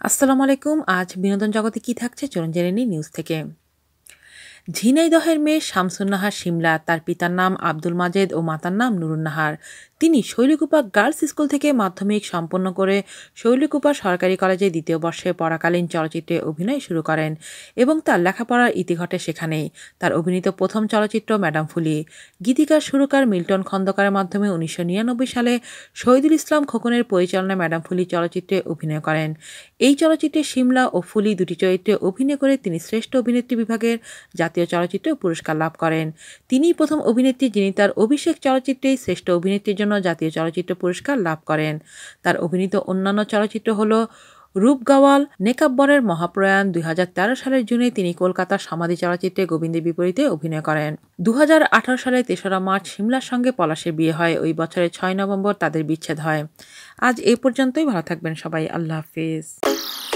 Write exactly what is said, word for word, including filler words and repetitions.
আসসালামু আলাইকুম। আজ বিনোদন জগতে কি থাকছে চলুন জেনে নিই নিউজ থেকে। ঝিনাইদহের মেয়ে শামসুন নাহার শিমলা, তার পিতার নাম আব্দুল মাজেদ ও মাতার নাম নুরুন নাহার। তিনি শৈলকুপা গার্লস স্কুল থেকে মাধ্যমিক সম্পন্ন করে শৈলকুপা সরকারি কলেজে দ্বিতীয় বর্ষে পড়াকালীন চলচ্চিত্রে অভিনয় শুরু করেন এবং তার লেখাপড়ার ইতি ঘটে সেখানেই। তার অভিনীত প্রথম চলচ্চিত্র ম্যাডাম ফুলি। গীতিকার সুরকার মিল্টন খন্দকারের মাধ্যমে উনিশশো নিরানব্বই সালে শহীদুল ইসলাম খোকনের পরিচালনায় ম্যাডাম ফুলি চলচ্চিত্রে অভিনয় করেন। এই চলচ্চিত্রে শিমলা ও ফুলি দুটি চরিত্রে অভিনয় করে তিনি শ্রেষ্ঠ অভিনেত্রী বিভাগের জাতীয় চলচ্চিত্র পুরস্কার লাভ করেন। তিনিই প্রথম অভিনেত্রী যিনি তার অভিষেক চলচ্চিত্রেই শ্রেষ্ঠ অভিনেত্রীর জন্য জাতীয় চলচ্চিত্র পুরস্কার লাভ করেন। তার অভিনীত অন্যান্য চলচ্চিত্র হল রূপগাওয়াল, নেকাব্বরের মহাপ্রয়াণ। দুই হাজার তেরো সালের জুনে তিনি কলকাতার সমাধি চলচ্চিত্রে গোবিন্দের বিপরীতে অভিনয় করেন। দু হাজার আঠারো সালে তেসরা মার্চ শিমলার সঙ্গে পলাশের বিয়ে হয়। ওই বছরের ছয় নভেম্বর তাদের বিচ্ছেদ হয়। আজ এ পর্যন্তই। ভালো থাকবেন সবাই। আল্লাহ হাফিজ।